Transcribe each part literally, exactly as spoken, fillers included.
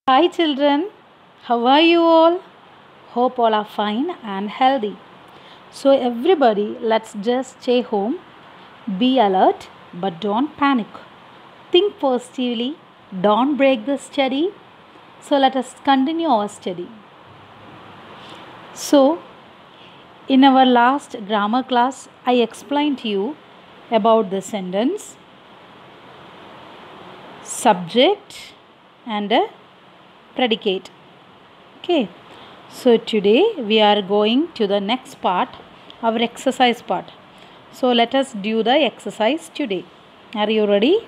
Hi children, how are you all? Hope all are fine and healthy. So everybody, let's just stay home, be alert but don't panic. Think positively, don't break the study. So let us continue our study. So in our last grammar class, I explained to you about the sentence, subject and a predicate. Okay, so today we are going to the next part, our exercise part. So let us do the exercise today. Are you ready?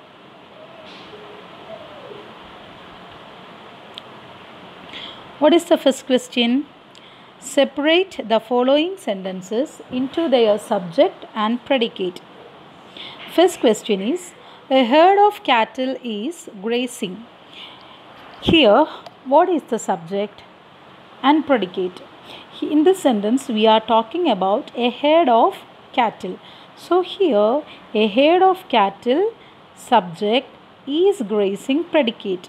What is the first question? Separate the following sentences into their subject and predicate. First question is, a herd of cattle is grazing. Here, what is the subject and predicate? In this sentence, we are talking about a herd of cattle. So here, a herd of cattle, subject, is grazing, predicate.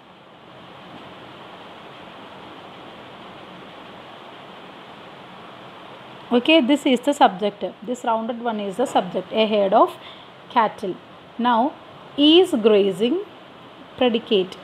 Okay, this is the subject. This rounded one is the subject, a herd of cattle. Now, is grazing, predicate.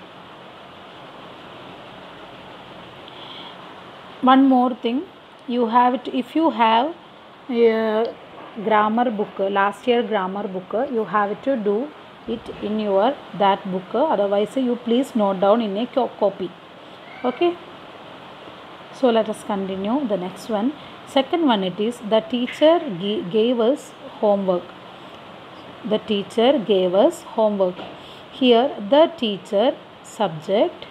One more thing, you have it, if you have a grammar book, last year grammar book, you have to do it in your that book. Otherwise, you please note down in a copy. Okay. So let us continue the next one. Second one, it is the teacher gave us homework. The teacher gave us homework. Here, the teacher subject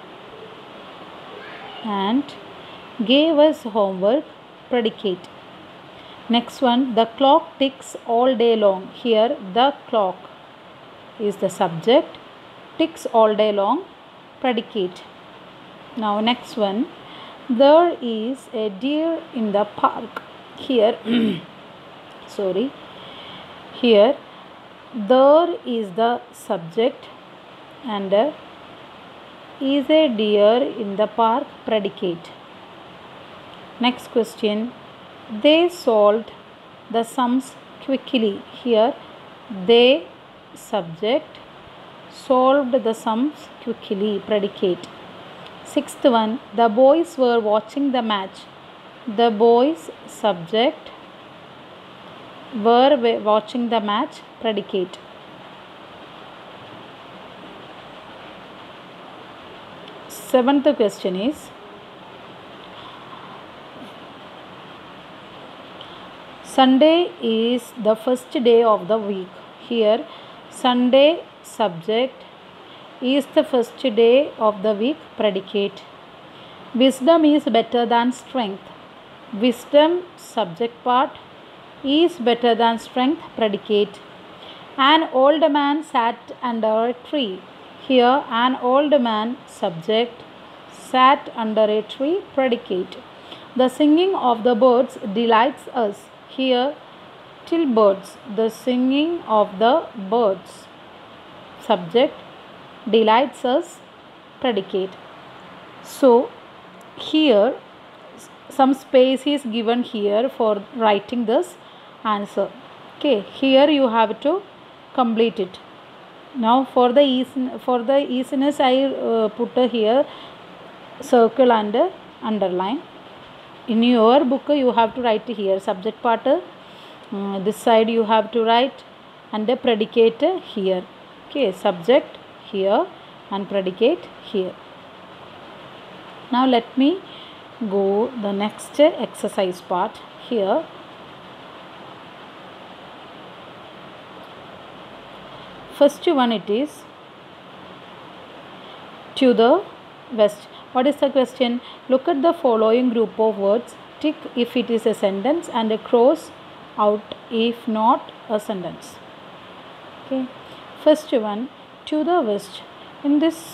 and gave us homework, predicate. Next one, the clock ticks all day long. Here, the clock is the subject, ticks all day long, predicate. Now, next one, there is a deer in the park. Here, sorry, here, there is the subject and uh, is a deer in the park, predicate. Next question, they solved the sums quickly. Here, they subject, solved the sums quickly, predicate. Sixth one, the boys were watching the match. The boys subject were watching the match, predicate. Seventh question is, Sunday is the first day of the week. Here, Sunday subject is the first day of the week, predicate. Wisdom is better than strength. Wisdom subject part is better than strength, predicate. An old man sat under a tree. Here, an old man subject sat under a tree, predicate. The singing of the birds delights us. Here, till birds, the singing of the birds, subject, delights us, predicate. So, here, some space is given here for writing this answer. Okay, here you have to complete it. Now, for the ease, for the easiness, I uh, put here circle and uh, underline. In your book, you have to write here subject part. Uh, this side you have to write and the predicate here. Okay, subject here and predicate here. Now let me go the next exercise part here. First one, it is to the west. What is the question? Look at the following group of words. Tick if it is a sentence and cross out if not a sentence. Okay. First one, to the west. In this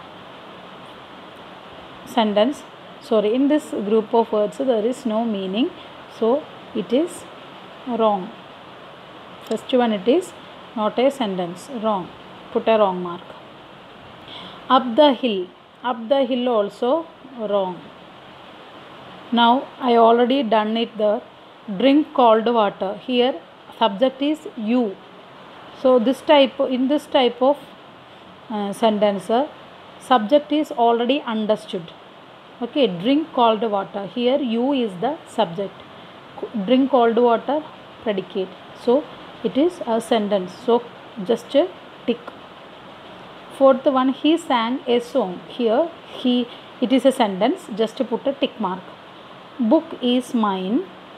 sentence, sorry, in this group of words, there is no meaning. So, it is wrong. First one, it is not a sentence. Wrong. Put a wrong mark. Up the hill. Up the hill also wrong. Now I already done it there. Drink cold water. Here subject is you. So this type in this type of uh, sentence uh, subject is already understood. Okay, drink cold water. Here you is the subject. Drink cold water predicate. So it is a sentence. So just a tick. Fourth one, he sang a song. Here he it is a sentence. Just to put a tick mark. Book is mine.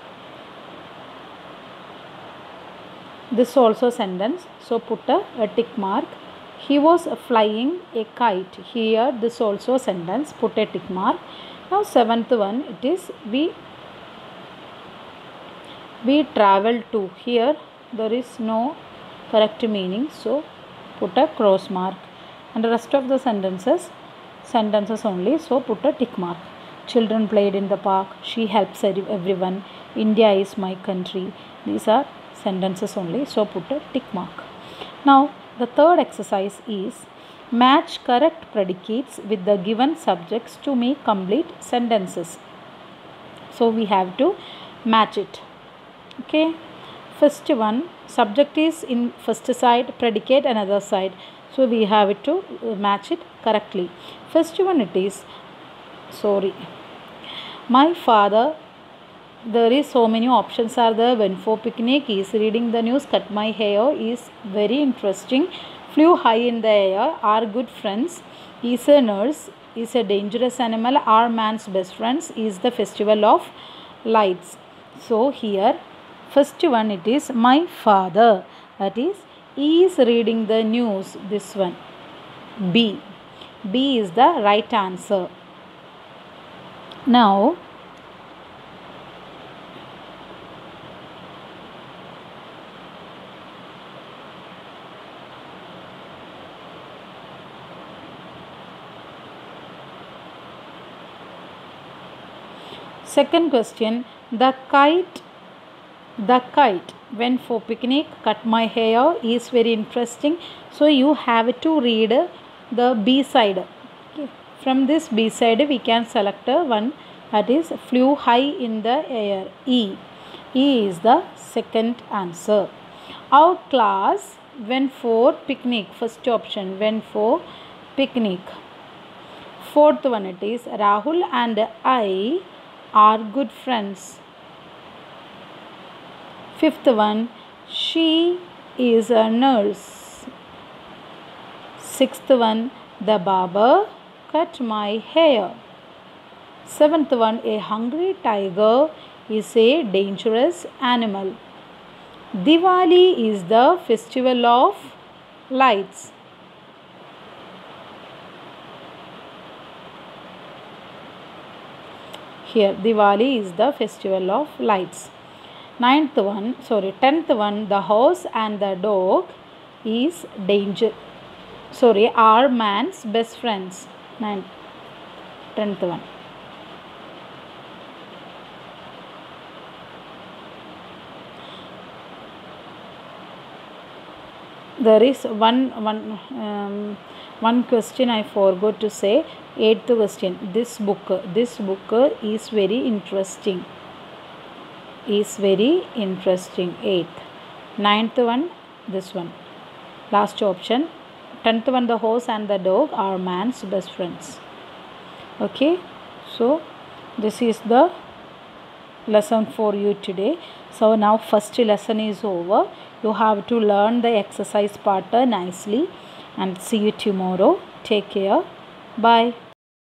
This also sentence. So put a, a tick mark. He was flying a kite. Here this also sentence. Put a tick mark. Now seventh one, it is we we travel to. Here there is no correct meaning. So put a cross mark. And the rest of the sentences sentences only. So put a tick mark. Children played in the park. She helps everyone. India is my country. These are sentences only. So put a tick mark. Now the third exercise is match correct predicates with the given subjects to make complete sentences. So we have to match it. Okay. First one, subject is in first side, predicate another side. So we have to match it correctly. First one it is, sorry, my father, there is so many options are there. Went for picnic, is reading the news, cut my hair, is very interesting, flew high in the air, are good friends, is a nurse, is a dangerous animal, are man's best friends, is the festival of lights. So here first one it is my father, that is is reading the news. This one B. B is the right answer. Now second question, the kite the kite went for picnic, cut my hair, is very interesting. So you have to read the B side. Okay. From this B side we can select one, that is flew high in the air. E. E is the second answer. Our class went for picnic. First option, went for picnic. Fourth one it is Rahul and I are good friends. Fifth one, she is a nurse. Sixth one, the barber cut my hair. Seventh one, a hungry tiger is a dangerous animal. Diwali is the festival of lights. Here Diwali is the festival of lights. Ninth one, sorry, tenth one, the horse and the dog is danger, sorry, are man's best friends. Ninth, tenth one. There is one, one, um, one question I forgot to say. Eighth question, this book, this book is very interesting. Is very interesting. Eighth. Ninth one, this one. Last option. Tenth one, the horse and the dog are man's best friends. Okay. So this is the lesson for you today. So now first lesson is over. You have to learn the exercise pattern nicely, and see you tomorrow. Take care. Bye.